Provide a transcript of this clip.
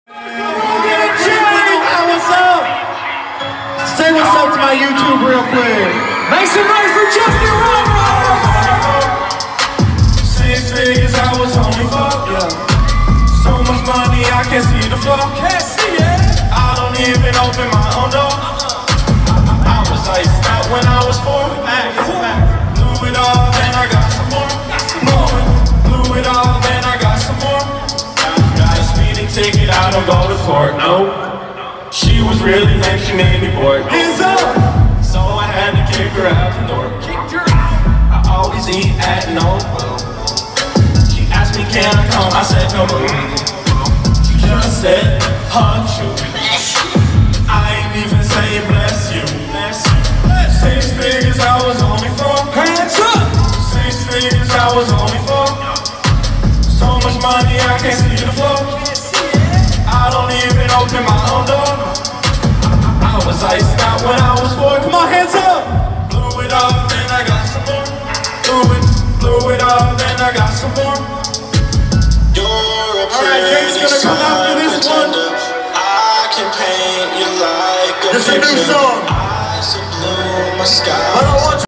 What's up? Say what's up to my YouTube real quick. Make some noise for Justin Roberts! 6 figures I was only for. So much money I can't see the floor. Can't see it. I don't even open my own door. I was iced out when I was 4. Blew it all, then I got some more. Blew it all, then I got some more. Got a speeding ticket, I don't go to court, no. She was really lame, she made me bored. Hands up! So I had to kick her out the door. I always eat at no. She asked me, can I come? I said, no. She just said, hug you. I ain't even say bless you. 6 figures I was only for. Hands up! 6 figures I was only for. So much money I can't see the floor. I don't even open my own door. I was iced out when I was 4. Come on, hands up! Blew it all, then I got some more. Blew it all, then I got some more. Alright, Jake's gonna come out for this one. I can paint you like a This is a new picture. song. Eyes of blue, my sky. I don't want